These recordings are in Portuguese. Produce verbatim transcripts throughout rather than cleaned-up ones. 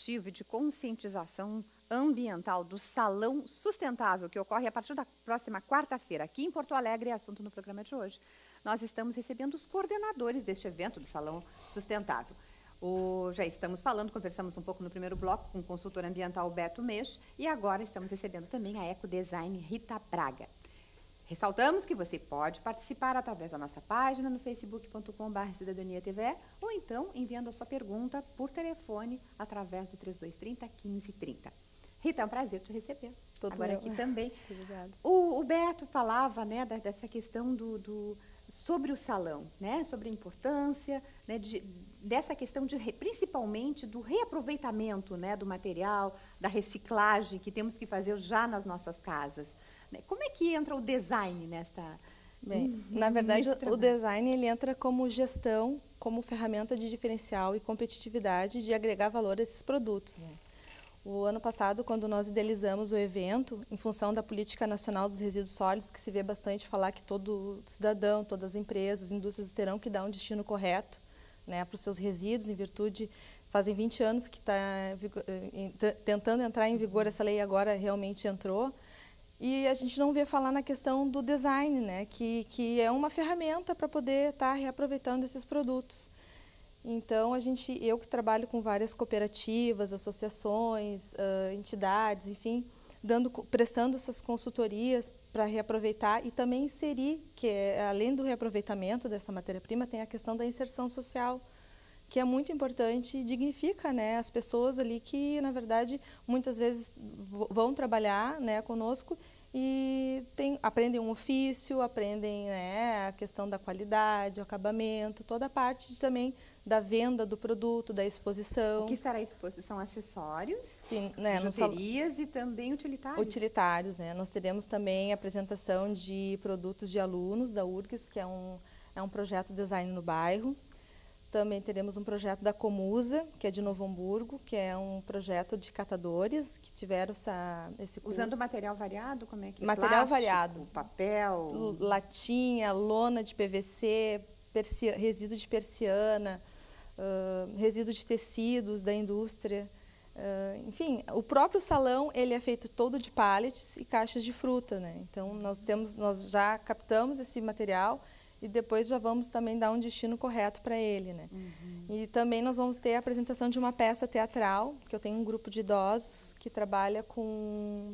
educativo e de conscientização ambiental do Salão Sustentável, que ocorre a partir da próxima quarta-feira, aqui em Porto Alegre, é assunto no programa de hoje. Nós estamos recebendo os coordenadores deste evento do Salão Sustentável. O, já estamos falando, conversamos um pouco no primeiro bloco com o consultor ambiental Beto Meixo e agora estamos recebendo também a Ecodesign Rita Braga. Ressaltamos que você pode participar através da nossa página no facebook ponto com barra cidadania T V ou então enviando a sua pergunta por telefone através do três dois três zero, um cinco três zero. Rita, é um prazer te receber. Todo agora meu. Aqui também. Obrigada. O, o Beto falava, né, da, dessa questão do, do, sobre o salão, né, sobre a importância, né, de, dessa questão de, principalmente do reaproveitamento, né, do material, da reciclagem que temos que fazer já nas nossas casas. Como é que entra o design nesta... Bem, hum, na verdade, o design ele entra como gestão, como ferramenta de diferencial e competitividade de agregar valor a esses produtos, né? O ano passado, quando nós idealizamos o evento, em função da Política Nacional dos Resíduos Sólidos, que se vê bastante falar que todo cidadão, todas as empresas, indústrias terão que dar um destino correto, né, para os seus resíduos, em virtude, fazem vinte anos que está tentando entrar em vigor essa lei, agora realmente entrou, e a gente não vê falar na questão do design, né, que, que é uma ferramenta para poder estar reaproveitando esses produtos. Então, a gente, eu que trabalho com várias cooperativas, associações, uh, entidades, enfim, dando, prestando essas consultorias para reaproveitar e também inserir, que é, além do reaproveitamento dessa matéria-prima, tem a questão da inserção social, que é muito importante e dignifica, né, as pessoas ali que, na verdade, muitas vezes vão trabalhar, né, conosco e tem, aprendem um ofício, aprendem, né, a questão da qualidade, o acabamento, toda a parte de, também da venda do produto, da exposição. O que estará exposto são acessórios, sim, né, bijuterias sal... e também utilitários. Utilitários, né? Nós teremos também a apresentação de produtos de alunos da U R G S, que é um, é um projeto design no bairro. Também teremos um projeto da Comusa, que é de Novo Hamburgo, que é um projeto de catadores que tiveram essa, esse curso. Usando material variado? Como é que é? Material Plástico, variado. Papel? Latinha, lona de P V C, persia, resíduo de persiana, uh, resíduo de tecidos da indústria. Uh, enfim, o próprio salão ele é feito todo de pallets e caixas de fruta, né? Então, nós, temos, nós já captamos esse material e depois já vamos também dar um destino correto para ele, né? Uhum. E também nós vamos ter a apresentação de uma peça teatral, que eu tenho um grupo de idosos que trabalha com...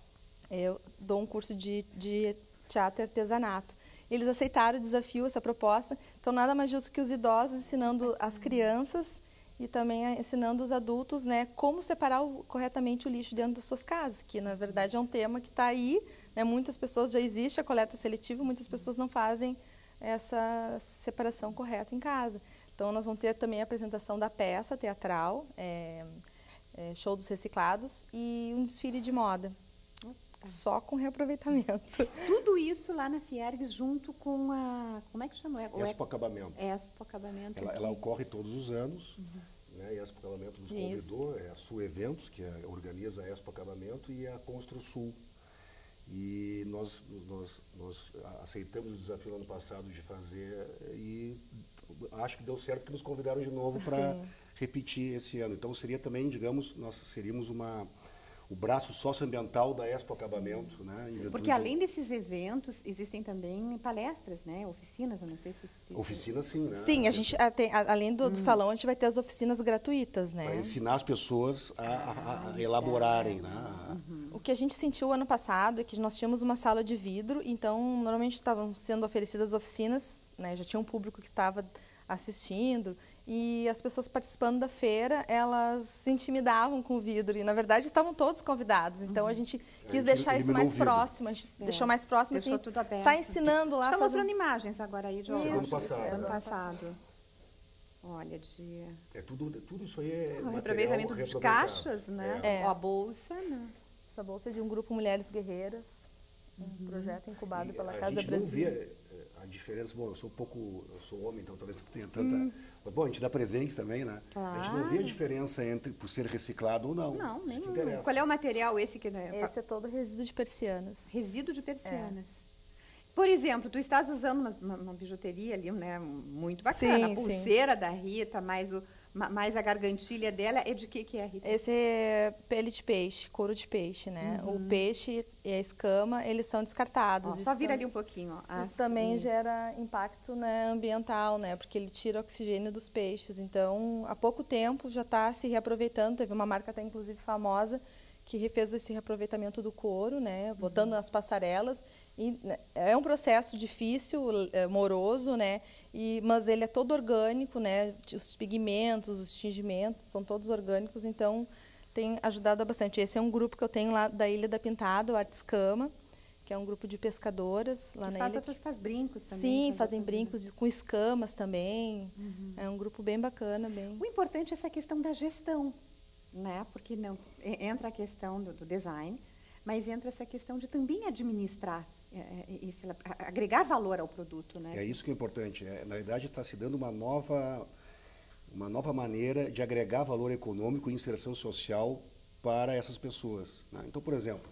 Eu dou um curso de, de teatro e artesanato. Eles aceitaram o desafio, essa proposta, então nada mais justo que os idosos ensinando as crianças e também ensinando os adultos, né, como separar o, corretamente o lixo dentro das suas casas, que na verdade é um tema que está aí, né, muitas pessoas, já existe a coleta seletiva, muitas pessoas não fazem essa separação correta em casa. Então, nós vamos ter também a apresentação da peça teatral, é, é, show dos reciclados e um desfile de moda, Opa. só com reaproveitamento. Tudo isso lá na Fiergs junto com a... Como é que chama? O Expo Acabamento. Expo Acabamento. Ela, ela ocorre todos os anos, uhum. né, e a Expo Acabamento nos convidou, isso. é a Sul Eventos, que é, organiza a Expo Acabamento, e a Construsul. E nós, nós, nós aceitamos o desafio no ano passado de fazer e acho que deu certo porque nos convidaram de novo para repetir esse ano. Então seria também, digamos, nós seríamos uma, o braço socioambiental da Expo Acabamento. Né, porque além desses eventos, existem também palestras, né, oficinas, eu não sei se... se oficinas sim, né? Sim, a gente, a, tem, a, além do, do hum. salão, a gente vai ter as oficinas gratuitas, né? Para ensinar as pessoas a, a, a elaborarem, né? Uhum. O que a gente sentiu ano passado é que nós tínhamos uma sala de vidro, então normalmente estavam sendo oferecidas oficinas, né, já tinha um público que estava assistindo e as pessoas participando da feira, elas se intimidavam com o vidro e na verdade estavam todos convidados, então uhum. a gente quis a gente deixar isso mais próximo, a gente é. deixou mais próximo, Deixou assim, tudo aberto. Está ensinando lá. Estão fazendo... mostrando imagens agora aí de ano passado. Ano passado. Olha, de... É tudo, tudo isso aí é o reaproveitamento de caixas, né? É. Ou a bolsa, né? Essa bolsa é de um grupo Mulheres Guerreiras, um uhum. projeto incubado e pela a Casa gente Brasil. Não vê a diferença, bom, eu sou um pouco, eu sou homem, então talvez não tenha tanta... Hum. Mas, bom, a gente dá presentes também, né? Claro. A gente não vê a diferença entre por ser reciclado ou não. Não, nem. Qual é o material esse que... Né? Esse é todo resíduo de persianas. Resíduo de persianas. É. Por exemplo, tu estás usando uma, uma, uma bijuteria ali, né, muito bacana, sim, a pulseira sim. da Rita, mais o, Mas a gargantilha dela é de que que é, Rita? Esse é pele de peixe, couro de peixe, né? Uhum. O peixe e a escama, eles são descartados. Ó, só vira ali um pouquinho. Ó. Ah, isso também gera impacto, né, ambiental, né? Porque ele tira o oxigênio dos peixes. Então, há pouco tempo já está se reaproveitando. Teve uma marca até, inclusive, famosa, que refez esse reaproveitamento do couro, né? Botando uhum. nas passarelas. E é um processo difícil, é, moroso, né? E, mas ele é todo orgânico, né? Os pigmentos, os tingimentos são todos orgânicos, então tem ajudado bastante. Esse é um grupo que eu tenho lá da Ilha da Pintada, o Artiscama, que é um grupo de pescadoras lá que na faz ilha. Outros, faz brincos também. Sim, fazem brincos com escamas também. Uhum. É um grupo bem bacana. Bem... O importante é essa questão da gestão, né? Porque não, entra a questão do, do design, mas entra essa questão de também administrar, é, e se, agregar valor ao produto, né? É isso que é importante. É, na verdade, está se dando uma nova, uma nova maneira de agregar valor econômico e inserção social para essas pessoas, né? Então, por exemplo,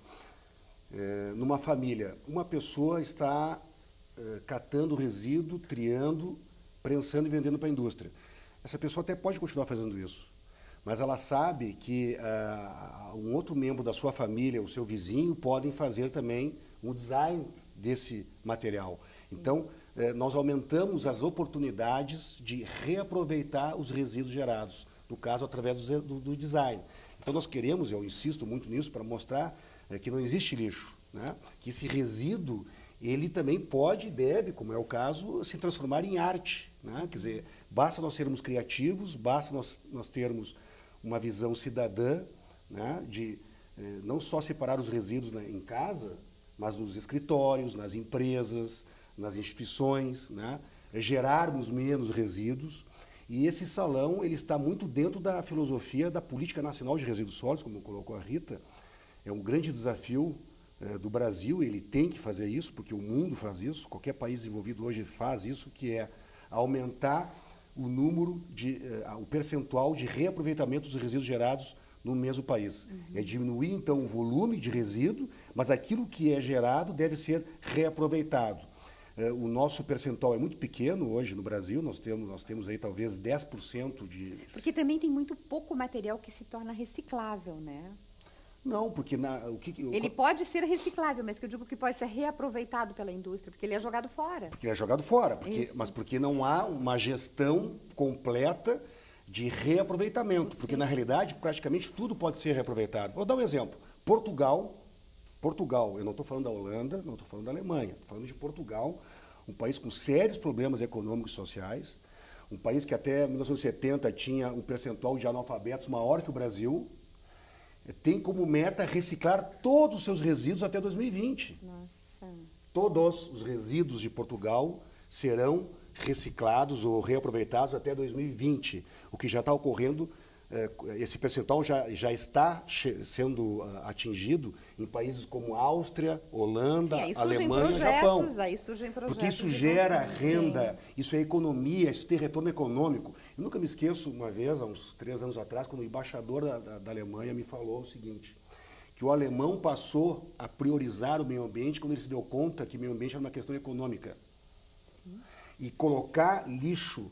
é, numa família, uma pessoa está é, catando resíduo, triando, prensando e vendendo para a indústria. Essa pessoa até pode continuar fazendo isso, mas ela sabe que uh, um outro membro da sua família, o seu vizinho, podem fazer também um design desse material. Sim. Então, eh, nós aumentamos as oportunidades de reaproveitar os resíduos gerados, no caso, através do, do, do design. Então, nós queremos, eu insisto muito nisso, para mostrar eh, que não existe lixo, né? Que esse resíduo, ele também pode e deve, como é o caso, se transformar em arte, né? Quer dizer, basta nós sermos criativos, basta nós, nós termos uma visão cidadã, né, de eh, não só separar os resíduos, né, em casa, mas nos escritórios, nas empresas, nas instituições, né, gerarmos menos resíduos. E esse salão ele está muito dentro da filosofia da Política Nacional de Resíduos Sólidos, como colocou a Rita. É um grande desafio eh, do Brasil, ele tem que fazer isso, porque o mundo faz isso, qualquer país desenvolvido hoje faz isso, que é aumentar o número, de, uh, o percentual de reaproveitamento dos resíduos gerados no mesmo país. Uhum. É diminuir, então, o volume de resíduo, mas aquilo que é gerado deve ser reaproveitado. Uh, o nosso percentual é muito pequeno hoje no Brasil, nós temos, nós temos aí talvez dez por cento de... Porque também tem muito pouco material que se torna reciclável, né? Não, porque... Na, o que, ele o, pode ser reciclável, mas que eu digo que pode ser reaproveitado pela indústria, porque ele é jogado fora. Porque ele é jogado fora, porque, mas porque não há uma gestão completa de reaproveitamento, Sim. porque na realidade praticamente tudo pode ser reaproveitado. Vou dar um exemplo. Portugal, Portugal, eu não estou falando da Holanda, não estou falando da Alemanha, estou falando de Portugal, um país com sérios problemas econômicos e sociais, um país que até mil novecentos e setenta tinha um percentual de analfabetos maior que o Brasil, tem como meta reciclar todos os seus resíduos até dois mil e vinte. Nossa. Todos os resíduos de Portugal serão reciclados ou reaproveitados até dois mil e vinte. O que já está ocorrendo, esse percentual já, já está sendo atingido em países como Áustria, Holanda, Sim, aí Alemanha e Japão. Aí surgem projetos. Porque isso gera renda, Sim. isso é economia, isso tem retorno econômico. Eu nunca me esqueço, uma vez, há uns três anos atrás, quando o embaixador da, da, da Alemanha me falou o seguinte, que o alemão passou a priorizar o meio ambiente quando ele se deu conta que o meio ambiente era uma questão econômica. Sim. E colocar lixo,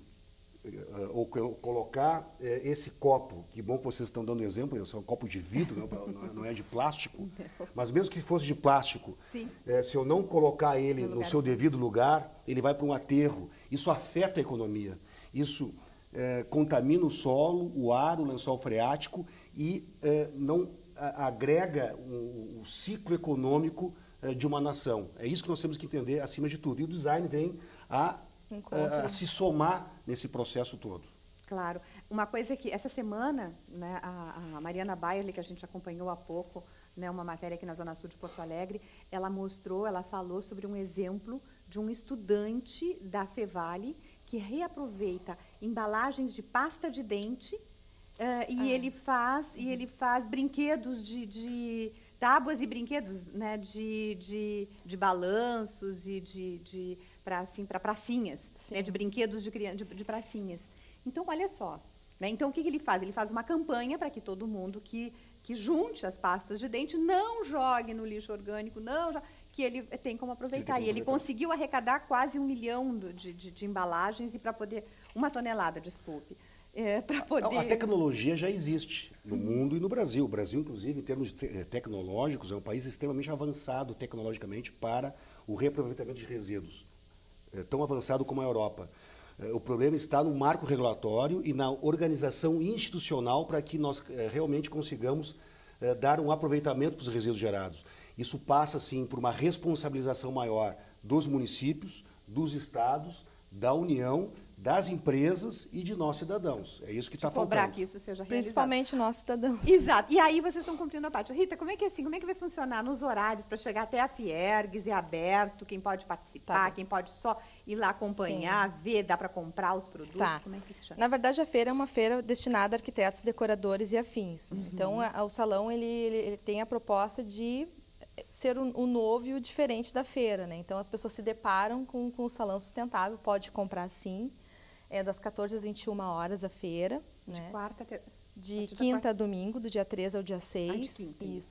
ou colocar esse copo, que bom que vocês estão dando exemplo, é um copo de vidro, não é de plástico, mas mesmo que fosse de plástico, é, se eu não colocar ele no, no seu devido lugar, ele vai para um aterro. Isso afeta a economia, isso é, contamina o solo, o ar, o lençol freático e é, não a, agrega o, o ciclo econômico é, de uma nação. É isso que nós temos que entender acima de tudo. E o design vem a A, a se somar nesse processo todo. Claro. Uma coisa que, essa semana, né, a, a Mariana Bayerle, que a gente acompanhou há pouco, né, uma matéria aqui na Zona Sul de Porto Alegre, ela mostrou, ela falou sobre um exemplo de um estudante da Fevale que reaproveita embalagens de pasta de dente uh, e, ah. ele faz, uhum. e ele faz brinquedos de... de tábuas e brinquedos, né, de, de, de balanços e de, de para assim, para pracinhas, né, de brinquedos de, de, de pracinhas. Então, olha só. Né, então, o que, que ele faz? Ele faz uma campanha para que todo mundo que, que junte as pastas de dente não jogue no lixo orgânico, não que ele tem como aproveitar. Ele tem como aproveitar. E ele conseguiu arrecadar quase um milhão de, de, de embalagens e para poder... Uma tonelada, desculpe. é, para poder... A tecnologia já existe no mundo e no Brasil. O Brasil, inclusive, em termos tecnológicos, é um país extremamente avançado tecnologicamente para o reaproveitamento de resíduos. É tão avançado como a Europa. É, o problema está no marco regulatório e na organização institucional para que nós é, realmente consigamos é, dar um aproveitamento para os resíduos gerados. Isso passa, sim, por uma responsabilização maior dos municípios, dos estados, da União, das empresas e de nós cidadãos. É isso que está faltando. Cobrar que isso seja realizado. Principalmente nós cidadãos. Exato. E aí vocês estão cumprindo a parte. Rita, como é que assim, como é que vai funcionar nos horários para chegar até a Fiergues? É aberto? Quem pode participar? Tá. Quem pode só ir lá acompanhar, Sim. ver, dá para comprar os produtos? Tá. Como é que se chama? Na verdade, a feira é uma feira destinada a arquitetos, decoradores e afins. Uhum. Então, a, o salão ele, ele, ele tem a proposta de ser o, o novo e o diferente da feira, né? Então, as pessoas se deparam com, com o salão sustentável, pode comprar sim. É das quatorze às vinte e uma horas a feira. De né? quarta até... De quinta a domingo, do dia treze ao dia seis. Ah, de quinta. Isso.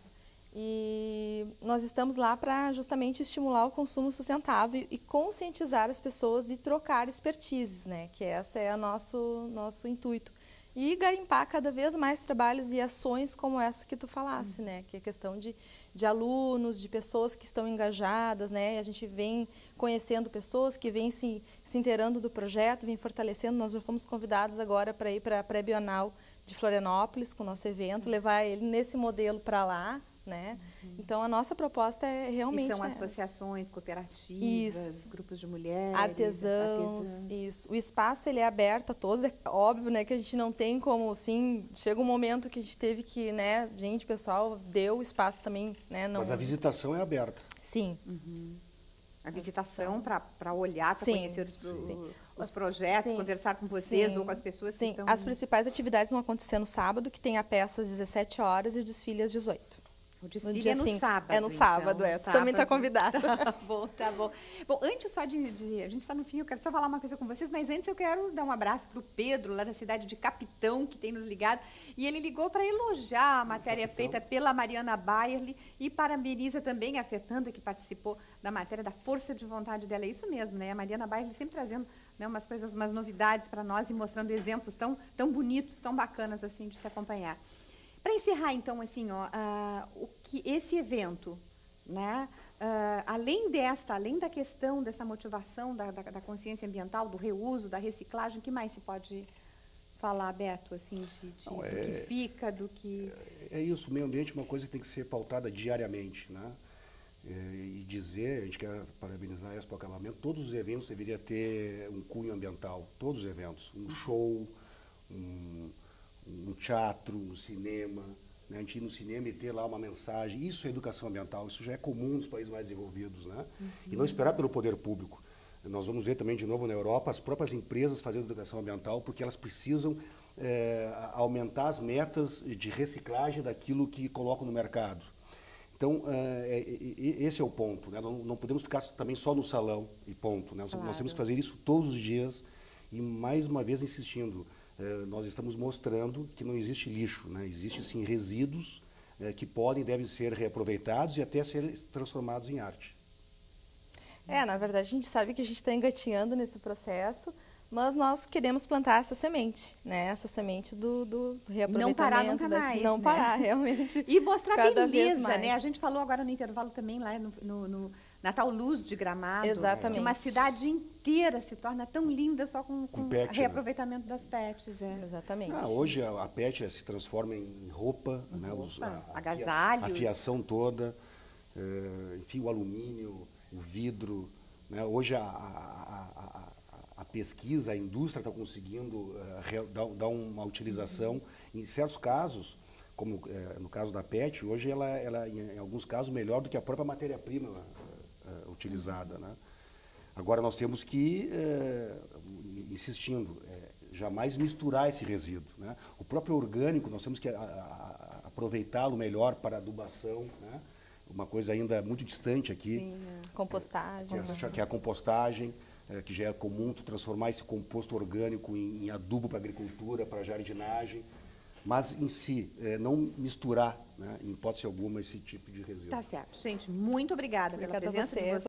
E nós estamos lá para justamente estimular o consumo sustentável e conscientizar as pessoas e trocar expertises, né? Que esse é o nosso, nosso intuito. E garimpar cada vez mais trabalhos e ações como essa que tu falasse, hum. né? Que é questão de, de alunos, de pessoas que estão engajadas, né? A gente vem conhecendo pessoas que vêm se, se inteirando do projeto, vem fortalecendo. Nós já fomos convidados agora para ir para a pré-bienal de Florianópolis com o nosso evento, hum. levar ele nesse modelo para lá, né? Uhum. Então, a nossa proposta é realmente... E são essa. associações, cooperativas, isso. grupos de mulheres... Artesãos, artesãs. Isso. O espaço, ele é aberto a todos. É óbvio, né, que a gente não tem como, assim... Chega um momento que a gente teve que, né... Gente, pessoal, deu o espaço também, né? Não... Mas a visitação é aberta. Sim. Uhum. A visitação para olhar, para conhecer os, pro, os projetos, Sim. conversar com vocês Sim. ou com as pessoas Sim. que estão... As principais atividades vão acontecer no sábado, que tem a peça às dezessete horas e o desfile às dezoito. O desfile é no cinco. sábado. É no sábado, então, é. Tu também está convidada. Tá bom, tá bom. Bom, antes só de, de... A gente está no fim, eu quero só falar uma coisa com vocês, mas antes eu quero dar um abraço para o Pedro, lá da cidade de Capitão, que tem nos ligado. E ele ligou para elogiar a matéria feita pela Mariana Bayerle e parabeniza também a Fernanda, que participou da matéria, da força de vontade dela. É isso mesmo, né? A Mariana Bayerle sempre trazendo, né, umas coisas, umas novidades para nós e mostrando exemplos tão, tão bonitos, tão bacanas assim de se acompanhar. Para encerrar, então, assim, ó, uh, o que esse evento, né, uh, além desta, além da questão dessa motivação da, da, da consciência ambiental, do reuso, da reciclagem, o que mais se pode falar, Beto, assim, de, de, Não, é, do que fica, do que... É, é isso, o meio ambiente é uma coisa que tem que ser pautada diariamente, né? É, e dizer, a gente quer parabenizar a Expo Acabamento, todos os eventos deveriam ter um cunho ambiental, todos os eventos, um show, um... um teatro, um cinema, né? A gente ir no cinema e ter lá uma mensagem. Isso é educação ambiental, isso já é comum nos países mais desenvolvidos, né? Uhum. E não esperar pelo poder público. Nós vamos ver também de novo na Europa as próprias empresas fazendo educação ambiental porque elas precisam é, aumentar as metas de reciclagem daquilo que colocam no mercado. Então, é, é, esse é o ponto, né? Não, não podemos ficar também só no salão e ponto, né? Claro. Nós temos que fazer isso todos os dias e, mais uma vez, insistindo, Uh, nós estamos mostrando que não existe lixo, né? Existe sim resíduos uh, que podem e devem ser reaproveitados e até ser transformados em arte. É, na verdade a gente sabe que a gente está engatinhando nesse processo, mas nós queremos plantar essa semente, né? Essa semente do, do reaproveitamento. Não parar nunca das, mais, Não né? parar, realmente. E mostrar cada beleza, né? A gente falou agora no intervalo também, lá no, no, no Natal Luz de Gramado. Exatamente. Uma cidade inteira se torna tão linda só com, com, com pet, reaproveitamento, né, das pets. É. Exatamente. Ah, hoje a, a pet se transforma em roupa, em né? roupa Os, a, a, agasalhos. A fiação toda, é, enfim, o alumínio, o vidro. Né? Hoje a, a, a, a pesquisa, a indústria está conseguindo uh, dar, dar uma utilização. Uhum. Em certos casos, como é, no caso da pet, hoje ela, ela em, em alguns casos, melhor do que a própria matéria-prima uh, uh, utilizada. Uhum. Né? Agora, nós temos que ir uh, insistindo, é, jamais misturar esse resíduo. Né? O próprio orgânico, nós temos que aproveitá-lo melhor para adubação, né? Uma coisa ainda muito distante aqui. Sim, é. Compostagem. Que é, que é a compostagem, é, que já é comum tu transformar esse composto orgânico em, em adubo para agricultura, para jardinagem, mas em si, é, não misturar, né, em hipótese alguma, esse tipo de resíduo. Tá certo. Gente, muito obrigada, obrigada pela presença de vocês.